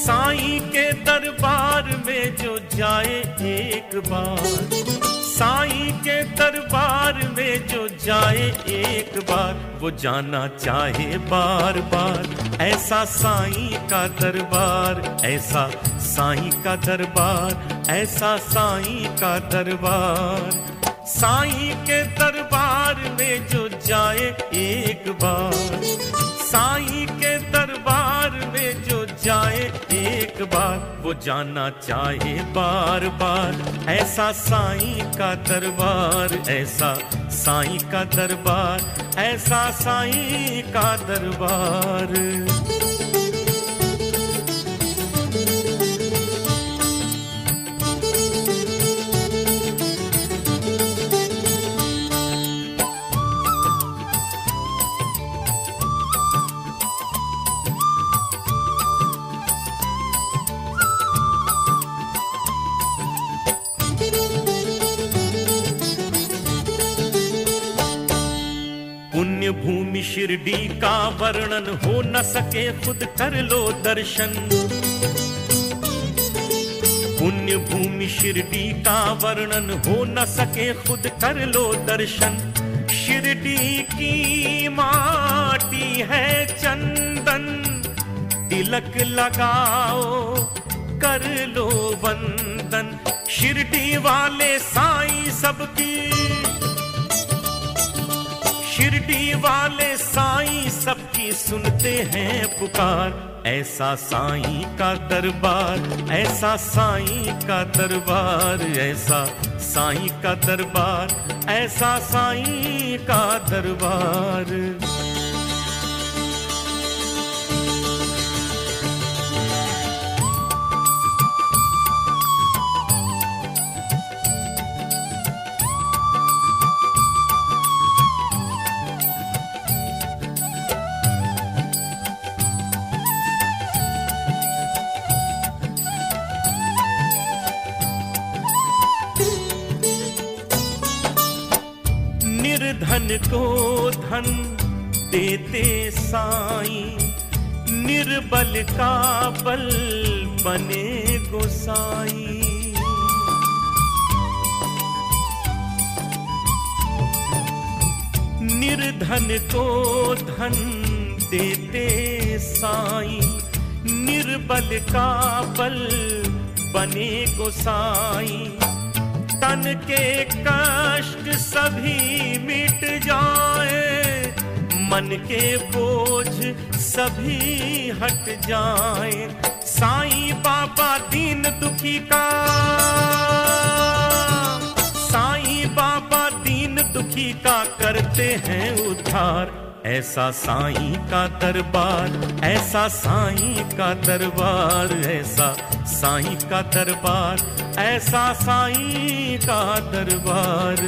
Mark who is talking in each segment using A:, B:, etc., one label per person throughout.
A: साईं के दरबार में जो जाए एक बार, साईं के दरबार में जो जाए एक बार, वो जाना चाहे बार बार। ऐसा साईं का दरबार, ऐसा साईं का दरबार, ऐसा साईं का दरबार। साईं के दरबार में जो जाए एक बार, साईं के दरबार में जो जाए एक बार, वो जाना चाहे बार बार। ऐसा साईं का दरबार, ऐसा साईं का दरबार, ऐसा साईं का दरबार। पुण्य भूमि शिरडी का वर्णन हो न सके, खुद कर लो दर्शन। पुण्य भूमि शिरडी का वर्णन हो न सके, खुद कर लो दर्शन। शिरडी की माटी है चंदन, तिलक लगाओ कर लो वंदन। शिरडी वाले साईं सबकी, शिरडी वाले साईं सबकी सुनते हैं पुकार। ऐसा साईं का दरबार, ऐसा साईं का दरबार, ऐसा साईं का दरबार, ऐसा साईं का दरबार। निर्धन को धन देते साईं, निर्बल का बल बने गोसाईं। निर्धन को धन देते साईं, निर्बल का बल बने गोसाईं। तन के कष्ट सभी मिट जाए, मन के बोझ सभी हट जाए। साईं बाबा दीन दुखी का, साईं बाबा दीन दुखी का करते हैं उद्धार। ऐसा साईं का दरबार, ऐसा साईं का दरबार, ऐसा साईं का दरबार, ऐसा साईं का दरबार।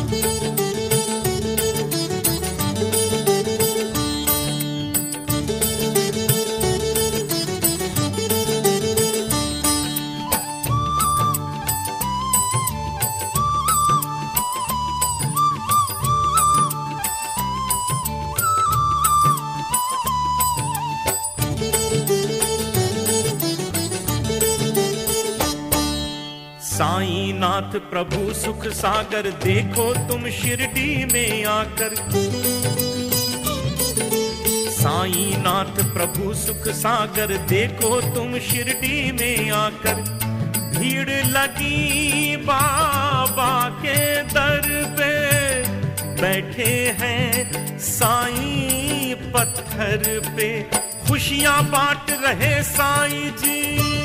A: साईं नाथ प्रभु सुख सागर, देखो तुम शिरडी में आकर। साईं नाथ प्रभु सुख सागर, देखो तुम शिरडी में आकर। भीड़ लगी बाबा के दर पे, बैठे हैं साईं पत्थर पे। खुशियां बांट रहे साईं जी,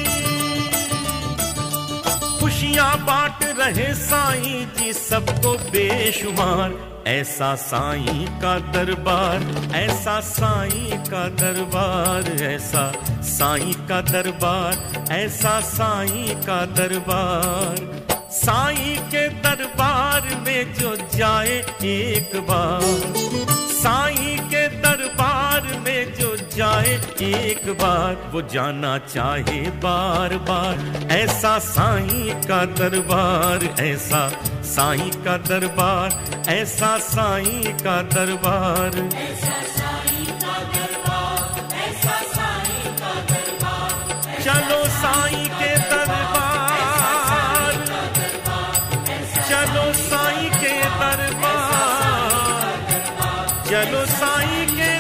A: खुशियां बांट रहे साईं जी सबको बेशुमार। ऐसा साईं का दरबार, ऐसा साईं का दरबार, ऐसा साईं का दरबार, ऐसा साईं का दरबार। साईं के दरबार में जो जाए एक बार, साईं के दरबार में जो जाए एक बार, वो जाना चाहे बार बार। ऐसा साईं का दरबार, ऐसा साईं का दरबार, ऐसा साईं का दरबार, ऐसा साईं का दरबार, ऐसा साईं का दरबार। चलो चलो साईं के